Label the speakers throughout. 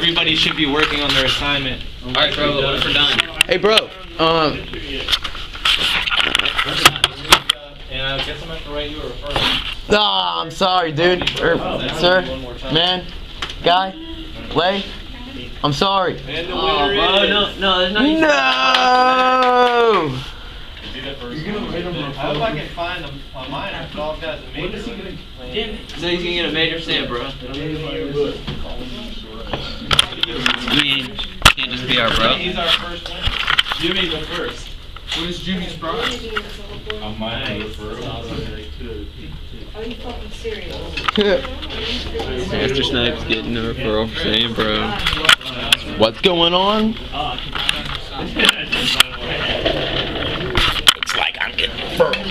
Speaker 1: Everybody should be working on their assignment.
Speaker 2: Alright, bro, what if we're done?
Speaker 3: Hey, bro.
Speaker 1: And I guess I'm gonna have to write you a referral.
Speaker 3: Nah, I'm sorry, dude. Sir, man, guy, Lay. I'm sorry.
Speaker 1: And the
Speaker 2: Oh,
Speaker 1: winner
Speaker 2: bro,
Speaker 1: is...
Speaker 2: no, there's no.
Speaker 3: No!
Speaker 1: I hope I can find a minor. All guys a major.
Speaker 2: So he's gonna get a major stamp, bro. I mean, can't just be our bro.
Speaker 1: He's our first winner. Jimmy the first.
Speaker 4: What is Jimmy's prize?
Speaker 1: A minor referral.
Speaker 5: Are you fucking serious?
Speaker 2: Mr. Snipes getting a referral for saying bro.
Speaker 3: What's going on? Looks like I'm getting referral.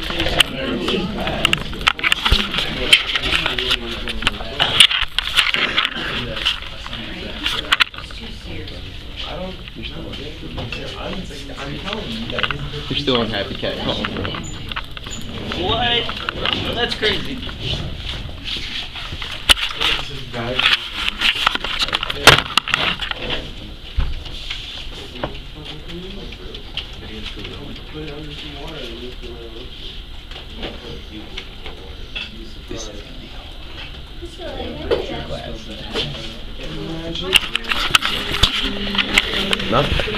Speaker 3: You're still on Happy Cat.
Speaker 2: What? That's crazy.
Speaker 3: Nothing.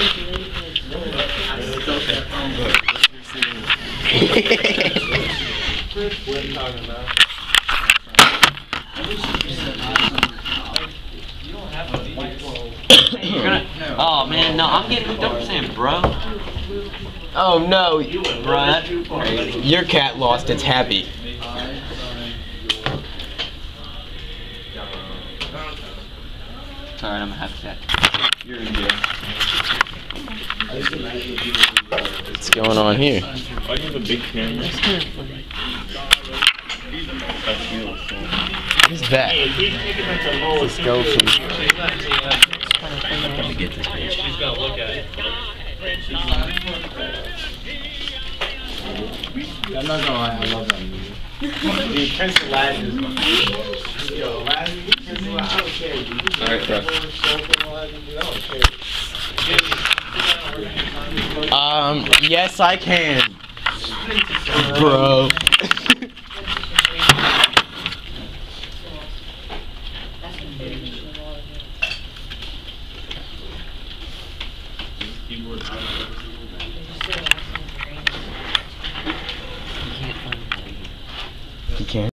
Speaker 2: Oh man, no, I'm getting hooked up for saying bro.
Speaker 3: Oh no,
Speaker 2: Bro, that's crazy.
Speaker 3: your cat lost its happy.
Speaker 2: Alright, I'm gonna have to. You're in jail.
Speaker 3: What's going on here?
Speaker 1: I have a big camera.
Speaker 3: What is that? Let's go from.
Speaker 2: Let me get this page.
Speaker 1: She's gonna look at it.
Speaker 4: I'm not gonna lie, I love that movie.
Speaker 1: Dude, Prince Aladdin is my favorite. Yo, Aladdin, Prince Aladdin, I don't care, dude.
Speaker 2: Alright, bro.
Speaker 3: Yes, I can, bro.